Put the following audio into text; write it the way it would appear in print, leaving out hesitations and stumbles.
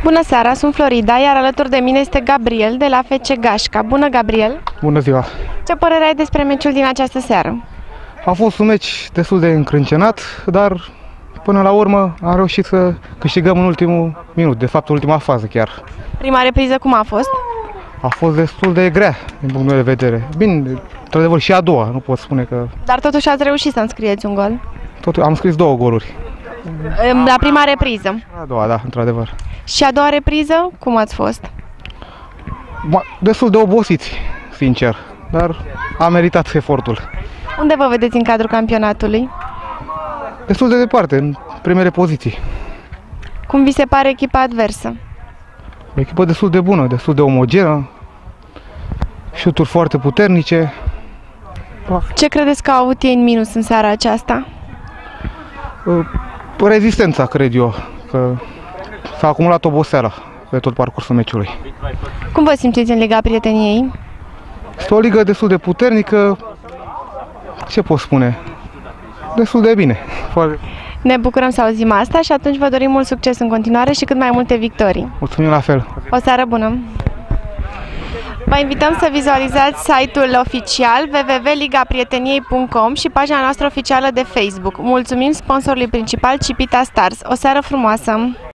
Bună seara, sunt Florida, iar alături de mine este Gabriel de la FC Gașca. Bună, Gabriel! Bună ziua! Ce părere ai despre meciul din această seară? A fost un meci destul de încrâncenat, dar până la urmă am reușit să câștigăm în ultimul minut, de fapt ultima fază chiar. Prima repriză cum a fost? A fost destul de grea din punctul meu de vedere. Bine, într-adevăr și a doua, nu pot spune că... Dar totuși ați reușit să înscrieți un gol. Am scris 2 goluri. La prima repriză. A doua, da, într-adevăr. Și a doua repriză, cum ați fost? Destul de obosiți, sincer, dar a meritat efortul. Unde vă vedeți în cadrul campionatului? Destul de departe, în primele poziții. Cum vi se pare echipa adversă? O echipă destul de bună, destul de omogenă, șuturi foarte puternice. Ce credeți că au avut ei în minus în seara aceasta? Rezistența, cred eu, că s-a acumulat oboseala pe tot parcursul meciului. Cum vă simțiți în Liga Prieteniei? Este o ligă destul de puternică, ce pot spune? Destul de bine. Ne bucurăm să auzim asta și atunci vă dorim mult succes în continuare și cât mai multe victorii. Mulțumim la fel. O seară bună! Vă invităm să vizualizați site-ul oficial www.ligaprieteniei.com și pagina noastră oficială de Facebook. Mulțumim sponsorului principal Cipita Stars. O seară frumoasă!